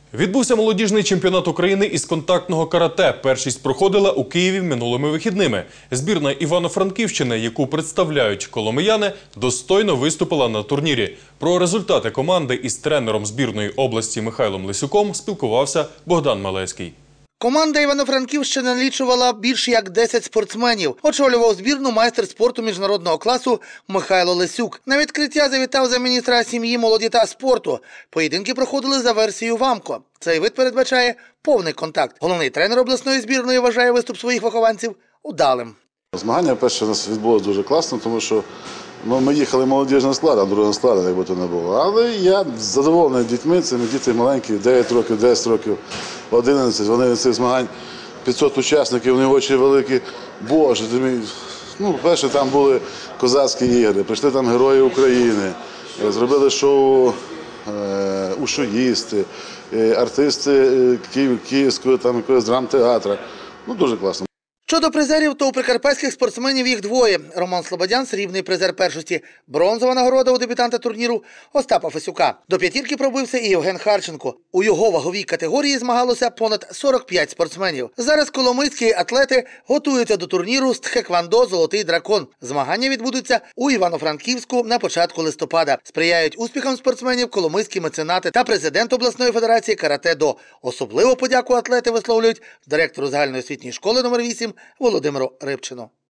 Відбувся молодіжний чемпіонат України із контактного карате. Першість проходила у Києві минулими вихідними. Збірна Івано-Франківщини, яку представляють коломияни, достойно виступила на турнірі. Про результати команди із тренером збірної області Михайлом Лисюком спілкувався Богдан Малецький. Команда Івано-Франківщини налічувала більш як 10 спортсменів. Очолював збірну майстер спорту міжнародного класу Михайло Лисюк. На відкриття завітав замміністра сім'ї, молоді та спорту. Поєдинки проходили за версією ВАМКО. Цей вид передбачає повний контакт. Головний тренер обласної збірної вважає виступ своїх вихованців удалим. Змагання перше у нас відбулося дуже класно, тому що ми їхали молодіжним складом, другим складом, як би то не було. Але я задоволений дітьми, цими діти маленькі, 9 років, 10 років, 11. Вони від цих змагань 500 учасників, вони очі великі. Боже, перше там були козацькі ігри, прийшли там герої України, зробили шоу ушоїсти, артисти Київського там якогось драмтеатру. Дуже класно. Щодо призерів, то у прикарпатських спортсменів їх двоє. Роман Слободян – срібний призер першості. Бронзова нагорода у дебютанта турніру Остапа Фесюка. До п'ятірки пробився і Євген Харченко. У його ваговій категорії змагалося понад 45 спортсменів. Зараз коломийські атлети готуються до турніру з тхеквондо «Золотий дракон». Змагання відбудуться у Івано-Франківську на початку листопада. Сприяють успіхам спортсменів коломийські меценати та президент обласної федерації карате-до. Особливо подяку атлети висловлюють директору загальноосвітньої школи номер 8 Володимиру Рибчину.